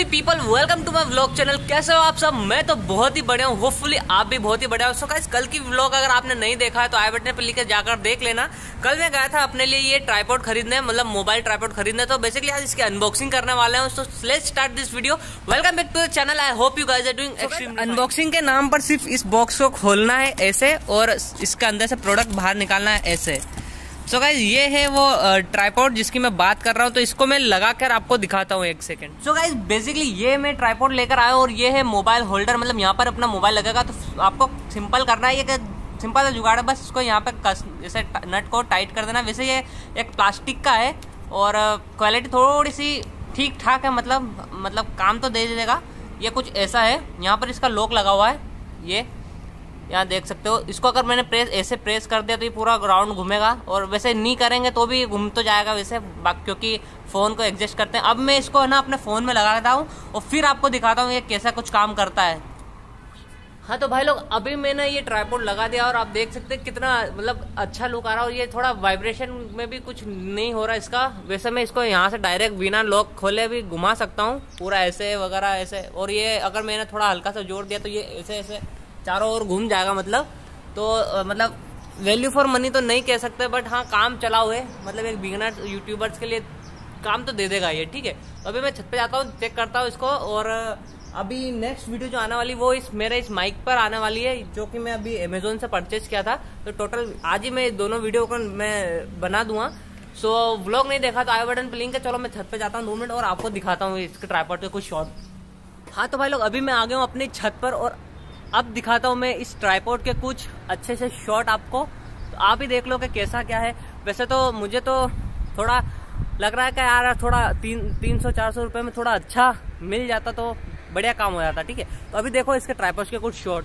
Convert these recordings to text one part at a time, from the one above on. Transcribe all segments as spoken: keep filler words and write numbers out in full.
People, welcome to my vlog channel. कैसे हो आप सब? मैं तो बहुत ही बढ़िया हूँ, होपफुली आप भी बहुत ही बढ़िया हो। सो गाइस, कल की व्लॉग अगर आपने नहीं देखा है तो आई बटन पे लिख के जाकर देख लेना। कल मैं गया था अपने लिए ये ट्राइपॉड खरीदने, मतलब मोबाइल ट्राइपॉड खरीदने। तो बेसिकली आज इसकी अनबॉक्सिंग करने वाले हैं। So let's start this video. Welcome back to the channel. I hope you guys are doing extremely. Unboxing के नाम पर सिर्फ इस बॉक्स को खोलना है ऐसे, और इसके अंदर से प्रोडक्ट बाहर निकालना है ऐसे। सो so गाइज, ये है वो ट्राइपॉड जिसकी मैं बात कर रहा हूँ। तो इसको मैं लगा कर आपको दिखाता हूँ एक सेकंड। सो गाइज, बेसिकली ये मैं ट्राइपॉड लेकर आया हूँ और ये है मोबाइल होल्डर, मतलब यहाँ पर अपना मोबाइल लगेगा। तो आपको सिंपल करना है, ये सिंपल सा जुगाड़ है, बस इसको यहाँ पे कस जैसे नट को टाइट कर देना। वैसे ये एक प्लास्टिक का है और क्वालिटी थोड़ी सी ठीक ठाक है, मतलब मतलब काम तो दे देगा। ये कुछ ऐसा है, यहाँ पर इसका लॉक लगा हुआ है, ये यहाँ देख सकते हो। इसको अगर मैंने प्रेस ऐसे प्रेस कर दिया तो ये पूरा ग्राउंड घूमेगा, और वैसे नहीं करेंगे तो भी घूम तो जाएगा वैसे, क्योंकि फ़ोन को एडजस्ट करते हैं। अब मैं इसको है ना अपने फ़ोन में लगाता हूँ और फिर आपको दिखाता हूँ ये कैसा कुछ काम करता है। हाँ तो भाई लोग, अभी मैंने ये ट्राइपॉड लगा दिया और आप देख सकते हैं कितना मतलब अच्छा लुक आ रहा है। और ये थोड़ा वाइब्रेशन में भी कुछ नहीं हो रहा इसका। वैसे मैं इसको यहाँ से डायरेक्ट बिना लॉक खोले भी घुमा सकता हूँ, पूरा ऐसे वगैरह ऐसे। और ये अगर मैंने थोड़ा हल्का सा जोर दिया तो ये ऐसे ऐसे चारों ओर घूम जाएगा। मतलब तो मतलब वैल्यू फॉर मनी तो नहीं कह सकते, बट हाँ काम चला हुए, मतलब एक बिगिनर यूट्यूबर्स के लिए काम तो दे देगा ये, ठीक है। तो अभी मैं छत पे जाता हूँ, चेक करता हूँ इसको। और अभी नेक्स्ट वीडियो जो आने वाली वो इस मेरे इस माइक पर आने वाली है, जो कि मैं अभी अमेजोन से परचेज किया था। तो टोटल आज ही मैं दोनों वीडियो को मैं बना दूंगा। सो व्लॉग नहीं देखा तो आई बटन पे लिंक है। चलो मैं छत पे जाता हूँ दो मिनट और आपको दिखाता हूँ इसके ट्राइपॉड के कुछ शॉट। हाँ तो भाई लोग, अभी मैं आ गया हूँ अपनी छत पर और अब दिखाता हूँ मैं इस ट्राइपॉड के कुछ अच्छे से शॉट आपको। तो आप ही देख लो कि कैसा क्या है। वैसे तो मुझे तो थोड़ा लग रहा है कि यार थोड़ा तीन तीन सौ चार सौ रुपये में थोड़ा अच्छा मिल जाता तो बढ़िया काम हो जाता, ठीक है। तो अभी देखो इसके ट्राइपॉड के कुछ शॉट।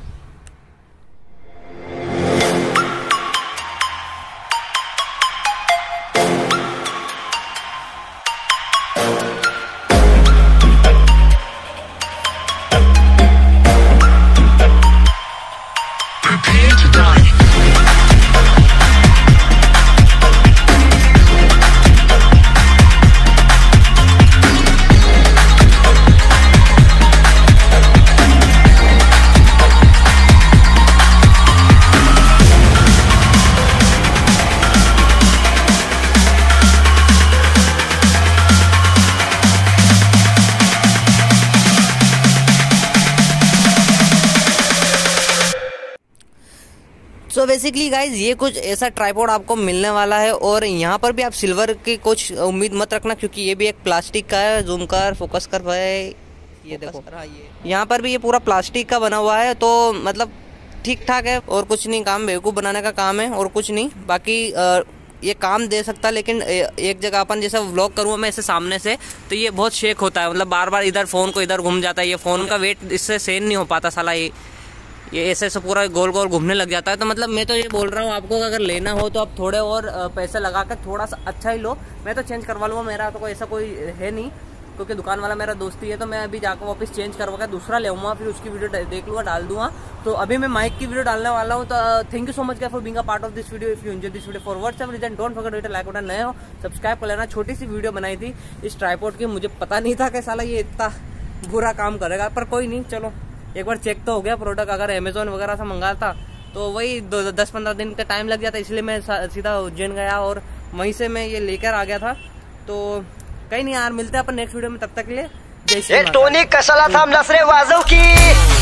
सो बेसिकली गाइज, ये कुछ ऐसा ट्राइपॉड आपको मिलने वाला है। और यहाँ पर भी आप सिल्वर की कुछ उम्मीद मत रखना, क्योंकि ये भी एक प्लास्टिक का है। जूम कर, फोकस कर भाई, ये देखो यहाँ पर भी ये पूरा प्लास्टिक का बना हुआ है। तो मतलब ठीक ठाक है, और कुछ नहीं, काम बेवकूफ़ बनाने का काम है और कुछ नहीं। बाकी आ, ये काम दे सकता है, लेकिन एक जगह अपन जैसे व्लॉग करूँगा मैं ऐसे सामने से, तो ये बहुत शेक होता है, मतलब बार बार इधर फ़ोन को इधर घूम जाता है। ये फ़ोन का वेट इससे सहन नहीं हो पाता साला, ये ये ऐसे ऐसे पूरा गोल गोल घूमने लग जाता है। तो मतलब मैं तो ये बोल रहा हूँ आपको, अगर लेना हो तो आप थोड़े और पैसे लगा कर थोड़ा सा अच्छा ही लो। मैं तो चेंज करवा लूँगा, मेरा तो कोई ऐसा कोई है नहीं, क्योंकि दुकान वाला मेरा दोस्ती है। तो मैं अभी जाकर वापस चेंज करवा कर दूसरा ले आऊँगा, फिर उसकी वीडियो देख लूँगा, डाल दूँगा। तो अभी मैं माइक की वीडियो डालने वाला हूँ। तो thank you so much for being a part of this video. If you enjoy this video for whatsoever reason, don't forget to like button, नए हो सब्सक्राइब कर लेना। छोटी सी वीडियो बनाई थी इस ट्राइपॉड की, मुझे पता नहीं था कि साला ये इतना बुरा काम करेगा, पर कोई नहीं, चलो एक बार चेक तो हो गया प्रोडक्ट। अगर अमेजोन वगैरह से मंगाता तो वही दो दस पंद्रह दिन का टाइम लग जाता, इसलिए मैं सीधा उज्जैन गया और वहीं से मैं ये लेकर आ गया था। तो कहीं नहीं यार, मिलते हैं अपन नेक्स्ट वीडियो में, तब तक के लिए जय श्री राम। टोनी कसला था नसरे वाजव की।